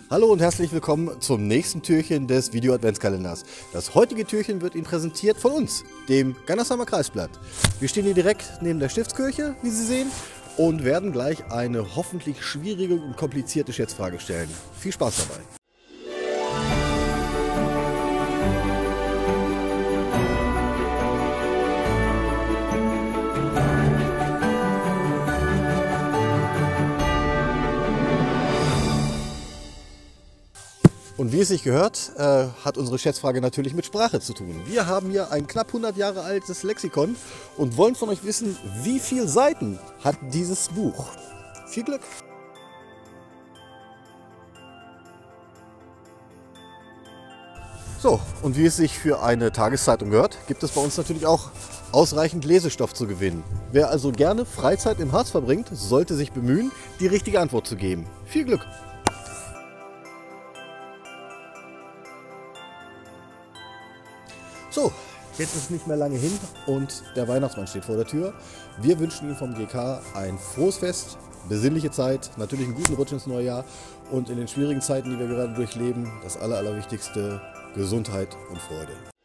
Hallo und herzlich willkommen zum nächsten Türchen des Video-Adventskalenders. Das heutige Türchen wird Ihnen präsentiert von uns, dem Gandersheimer Kreisblatt. Wir stehen hier direkt neben der Stiftskirche, wie Sie sehen, und werden gleich eine hoffentlich schwierige und komplizierte Schätzfrage stellen. Viel Spaß dabei! Und wie es sich gehört, hat unsere Schätzfrage natürlich mit Sprache zu tun. Wir haben hier ein knapp 100 Jahre altes Lexikon und wollen von euch wissen, wie viele Seiten hat dieses Buch? Viel Glück! So, und wie es sich für eine Tageszeitung gehört, gibt es bei uns natürlich auch ausreichend Lesestoff zu gewinnen. Wer also gerne Freizeit im Harz verbringt, sollte sich bemühen, die richtige Antwort zu geben. Viel Glück! So, jetzt ist es nicht mehr lange hin und der Weihnachtsmann steht vor der Tür. Wir wünschen Ihnen vom GK ein frohes Fest, besinnliche Zeit, natürlich einen guten Rutsch ins neue Jahr und in den schwierigen Zeiten, die wir gerade durchleben, das Allerwichtigste, Gesundheit und Freude.